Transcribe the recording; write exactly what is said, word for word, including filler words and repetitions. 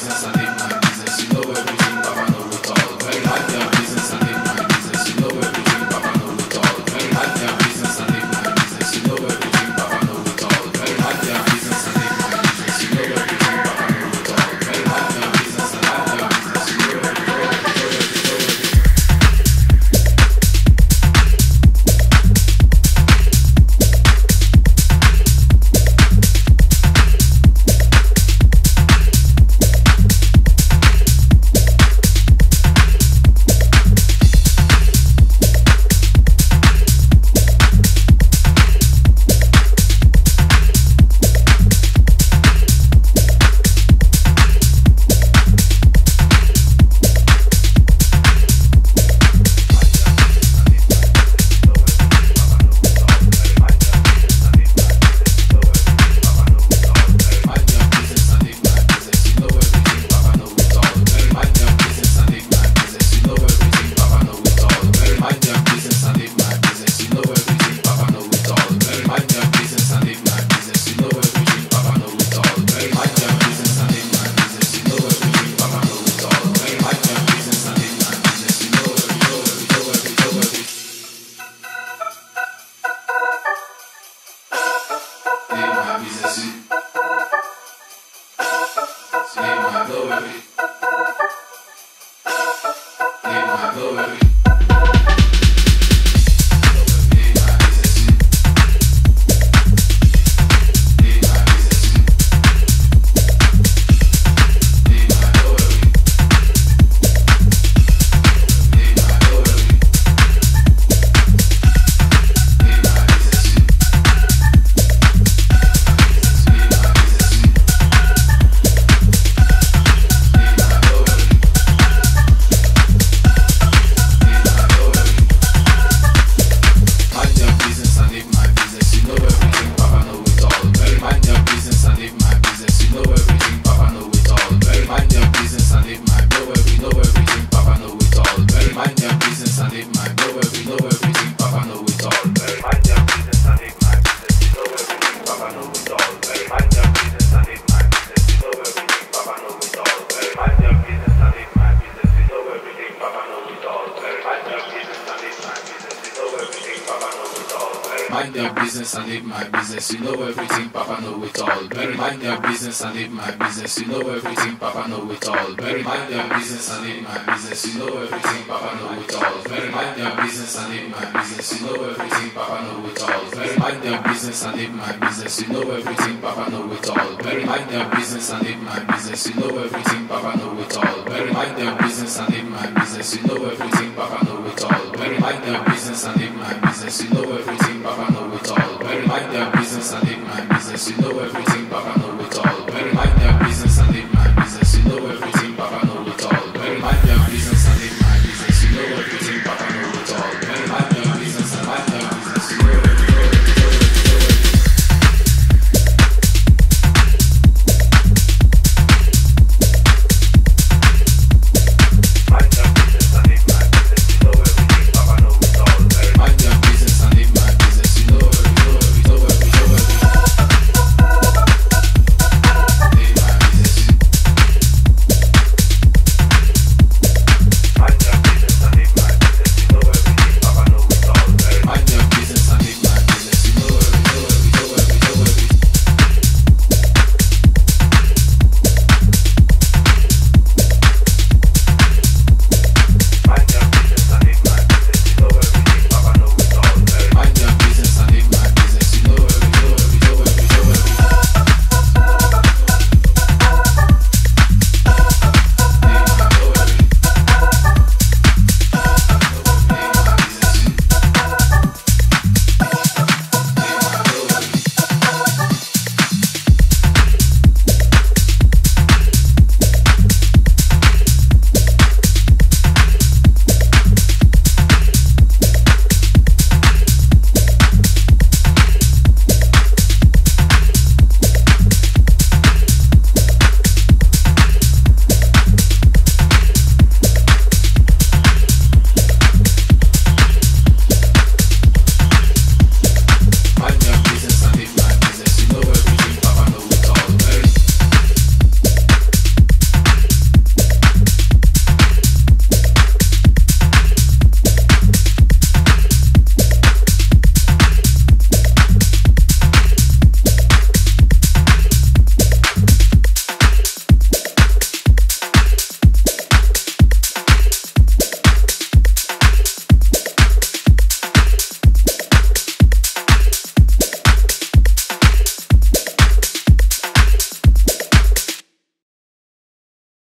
Mind your business and leave my business. You know everything, Papa know it all. Better mind your business and leave my business. You know everything, Papa know it all. Better mind your business and leave my business. You know everything, Papa know it all. Better mind your business and leave my business. You know everything, Papa know it all. Better mind your business and leave my business. You know everything, Papa know it all. Better mind your business and leave my business. You know everything, Papa know it all. Better mind your business and leave my business. You know everything, Papa know it all. Better mind your business and leave my business. You know everything.